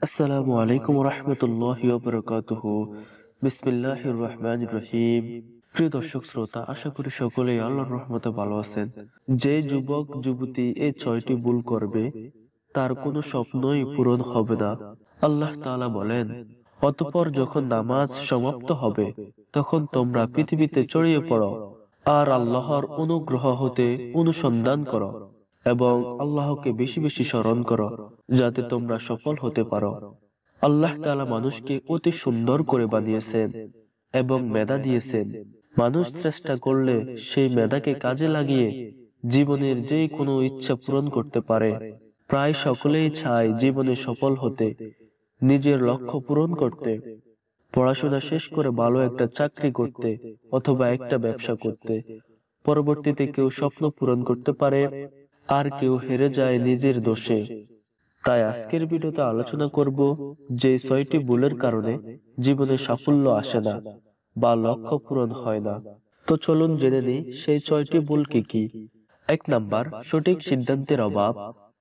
আসসালামু আলাইকুম রহমতুল্লাহি ওয়া বারাকাতুহু। বিসমিল্লাহির রহমানির রহিম। প্রিয় দর্শক শ্রোতা, আশা করি সকলেই আল্লাহর রহমতে ভালো আছেন। যে যুবক যুবতী এই 6টি ভুল করবে তার কোনো স্বপ্নই পূরণ হবে না। আল্লাহ তাআলা বলেন, অতঃপর যখন নামাজ সমাপ্ত হবে তখন তোমরা পৃথিবীতে ছড়িয়ে পড়ো আর আল্লাহর অনুগ্রহ হতে অনুসন্ধান করো এবং আল্লাহকে বেশি বেশি স্মরণ করো যাতে তোমরা সফল হতে পারো। আল্লাহ তাআলা মানুষকে অতি সুন্দর করে বানিয়েছেন এবং মেধা দিয়েছেন। মানুষ চেষ্টা করলে সেই মেধাকে কাজে লাগিয়ে জীবনের যে কোনো ইচ্ছা পূরণ করতে পারে। প্রায় সকলেই চায় জীবনে সফল হতে, নিজের লক্ষ্য পূরণ করতে, পড়াশোনা শেষ করে ভালো একটা চাকরি করতে অথবা একটা ব্যবসা করতে। পরবর্তীতে কেউ স্বপ্ন পূরণ করতে পারে আর কেউ হেরে যায় নিজের দোষে। তাই আজকের ভিডিওতে আলোচনা করব যে 6টি ভুলের কারণে জীবনে সাফল্য আসে না বা লক্ষ্য পূরণ হয় না। তো চলুন জেনে নিই সেই 6টি ভুল কি কি। 1 নাম্বার, সঠিক সিদ্ধান্তের অভাব।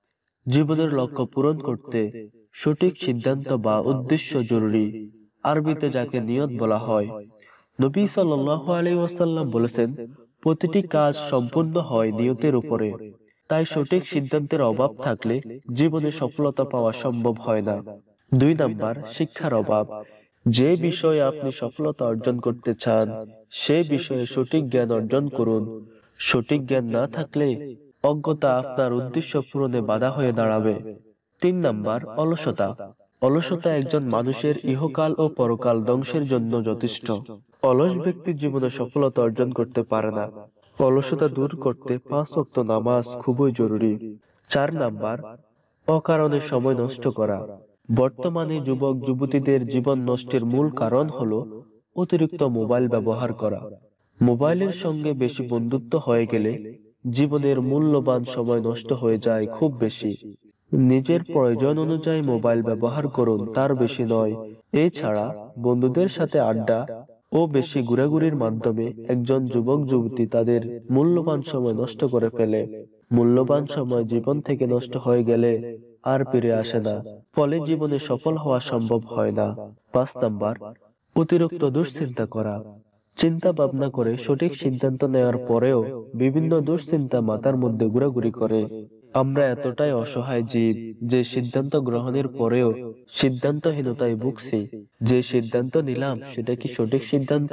জীবনের লক্ষ্য পূরণ করতে সঠিক সিদ্ধান্ত বা উদ্দেশ্য জরুরি, আরবিতে যাকে নিয়ত বলা হয়। নবী সাল্লাল্লাহু আলাইহি ওয়াসাল্লাম বলেছেন, প্রতিটি কাজ সম্পূর্ণ হয় নিয়তের উপরে। তাই সঠিক সিদ্ধান্তের অভাব থাকলে জীবনে সফলতা পাওয়া সম্ভব হয় না। 2 নাম্বার, শিক্ষার অভাব। যে বিষয়ে আপনি সফলতা অর্জন করতে চান সে বিষয়ে সঠিক জ্ঞান অর্জন করুন। সঠিক জ্ঞান না থাকলে অজ্ঞতা আপনার উদ্দেশ্য পূরণে বাধা হয়ে দাঁড়াবে। 3 নাম্বার, অলসতা। অলসতা একজন মানুষের ইহকাল ও পরকাল ধ্বংসের জন্য যথেষ্ট। অলস ব্যক্তি জীবনে সফলতা অর্জন করতে পারে না। অলসতা দূর করতে 5 ওয়াক্ত নামাজ খুবই জরুরি। 4 নাম্বার, অকারণে সময় নষ্ট করা। বর্তমানে যুবক যুবতীদের জীবন নষ্টের মূল কারণ হলো অতিরিক্ত মোবাইল ব্যবহার করা। মোবাইলের সঙ্গে বেশি বন্ধুত্ব হয়ে গেলে জীবনের মূল্যবান সময় নষ্ট হয়ে যায় খুব বেশি। নিজের প্রয়োজন অনুযায়ী মোবাইল ব্যবহার করুন, তার বেশি নয়। এছাড়া বন্ধুদের সাথে আড্ডা ও বেশি ঘোরাঘুরির মাধ্যমে একজন যুবক যুবতী তাদের মূল্যবান সময় নষ্ট করে ফেলে। মূল্যবান সময় জীবন থেকে নষ্ট হয়ে গেলে আর ফিরে আসে না, ফলে জীবনে সফল হওয়া সম্ভব হয় না। 5 নাম্বার, অতিরিক্ত দুশ্চিন্তা করা। চিন্তা ভাবনা করে সঠিক সিদ্ধান্ত নেওয়ার পরেও বিভিন্ন দুশ্চিন্তা মাথার মধ্যে ঘোরাঘুরি করে। আমরা এতটাই অসহায় জীব যে সিদ্ধান্ত গ্রহণের পরেও সিদ্ধান্তহীনতায় ভুগছি। যে সিদ্ধান্ত নিলাম সেটা কি সঠিক সিদ্ধান্ত?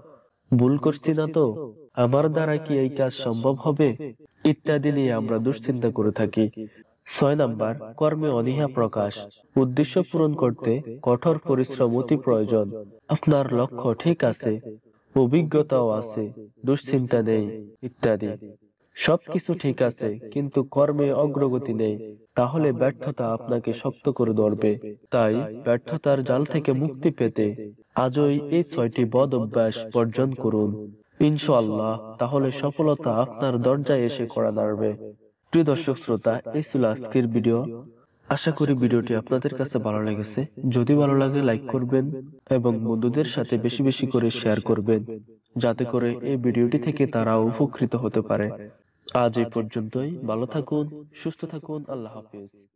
ভুল করছি না তো? আমার দ্বারা কি এই কাজ সম্ভব হবে? ইত্যাদি নিয়ে আমরা দুশ্চিন্তা করে থাকি। 6 নাম্বার, কর্মে অনীহা প্রকাশ। উদ্দেশ্য পূরণ করতে কঠোর পরিশ্রম অতি প্রয়োজন। আপনার লক্ষ্য ঠিক আছে, অভিজ্ঞতাও আছে, দুশ্চিন্তা নেই ইত্যাদি, সবকিছু ঠিক আছে, কিন্তু কর্মে অগ্রগতি নেই, তাহলে ব্যর্থতা আপনাকে শক্ত করে ধরবে। তাই ব্যর্থতার জাল থেকে মুক্তি পেতে আজই এই 6টি বদ অভ্যাস বর্জন করুন। ইনশাআল্লাহ, তাহলে সফলতা আপনার দরজায় এসে কড়া নাড়বে। প্রিয় দর্শক শ্রোতা, এই ছিল আজকের ভিডিও। আশা করি ভিডিওটি আপনাদের কাছে ভালো লেগেছে। যদি ভালো লাগে লাইক করবেন এবং বন্ধুদের সাথে বেশি বেশি করে শেয়ার করবেন, যাতে করে এই ভিডিওটি থেকে তারা উপকৃত হতে পারে। আজ এই পর্যন্তই। ভালো থাকুন, সুস্থ থাকুন। আল্লাহ হাফেজ।